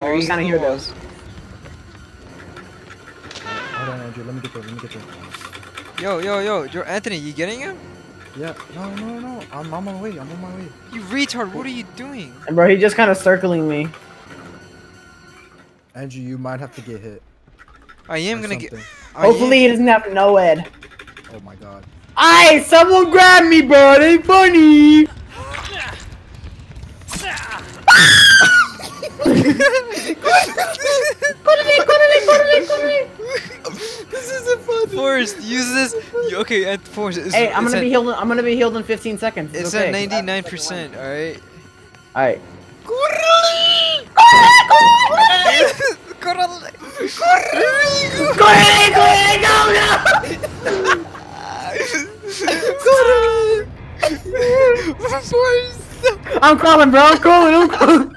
You gotta hear those. Hold on, Andrew. Let me get there. Yo, Anthony, you getting him? Yeah. No. I'm on my way. You retard, what are you doing? And bro, he just kind of circling me. Andrew, you might have to get hit. I am or gonna get. something. Hopefully he doesn't have no ed. Oh my god. Aye, someone grab me, bro. It ain't funny. This isn't fun. Forrest, use this. Okay, Forrest. Hey, I'm gonna be healed. I'm gonna be healed in 15 seconds. It's okay. at 99%. All right. Alright. I'm calling, bro. I'm calling.